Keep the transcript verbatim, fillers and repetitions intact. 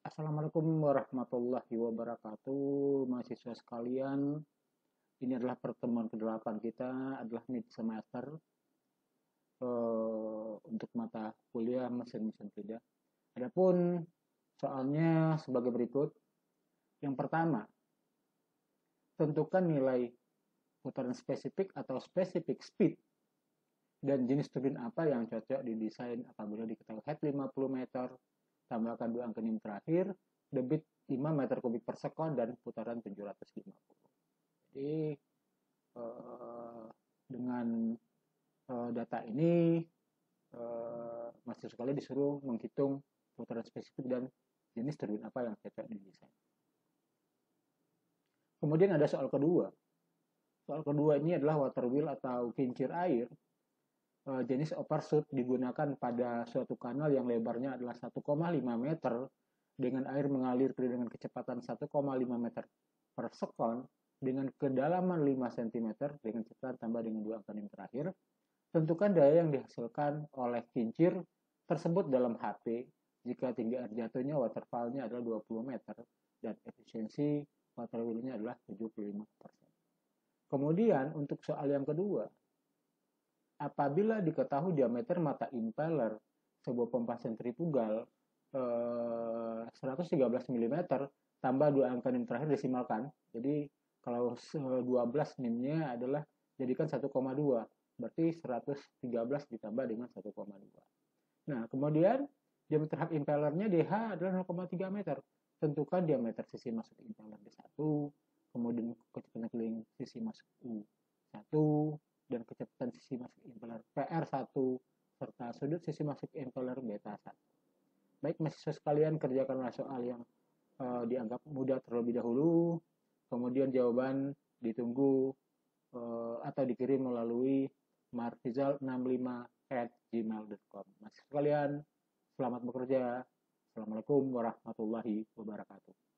Assalamualaikum warahmatullahi wabarakatuh, mahasiswa sekalian. Ini adalah pertemuan kedelapan kita, adalah mid semester uh, untuk mata kuliah mesin-mesin kerja. Adapun soalnya sebagai berikut. Yang pertama, tentukan nilai putaran spesifik atau specific speed dan jenis turbin apa yang cocok didesain apabila diketahui head lima puluh meter, tambahkan dua angka nim terakhir, debit lima meter kubik per sekon, dan putaran tujuh ratus lima puluh. Jadi eh, dengan eh, data ini eh, mahasiswa sekali disuruh menghitung putaran spesifik dan jenis turbin apa yang cocok didesain. Kemudian ada soal kedua. Soal kedua ini adalah water wheel atau kincir air. Jenis overshoot digunakan pada suatu kanal yang lebarnya adalah satu koma lima meter dengan air mengalir dengan kecepatan satu koma lima meter per sekon dengan kedalaman lima sentimeter dengan kecepatan tambah dengan dua angka nim terakhir. Tentukan daya yang dihasilkan oleh kincir tersebut dalam H P jika tinggi air jatuhnya waterfall-nya adalah dua puluh meter dan efisiensi water wheel-nya adalah tujuh puluh lima persen. Kemudian untuk soal yang kedua, apabila diketahui diameter mata impeller sebuah pompa sentrifugal eh, seratus tiga belas milimeter tambah dua angka nim terakhir desimalkan. Jadi kalau dua belas nimnya adalah jadikan satu koma dua. Berarti seratus tiga belas ditambah dengan satu koma dua. Nah, kemudian diameter hub impellernya D H adalah nol koma tiga meter. Tentukan diameter sisi masuk impeller D satu, kemudian kecepatan keliling sisi masuk U satu, dan kecepatan sisi masuk impeller P R satu, serta sudut sisi masuk impeller beta satu. Baik mahasiswa sekalian, kerjakanlah soal yang uh, dianggap mudah terlebih dahulu, kemudian jawaban ditunggu uh, atau dikirim melalui marfizal enam lima at gmail dot com. Mahasiswa sekalian, selamat bekerja. Assalamualaikum warahmatullahi wabarakatuh.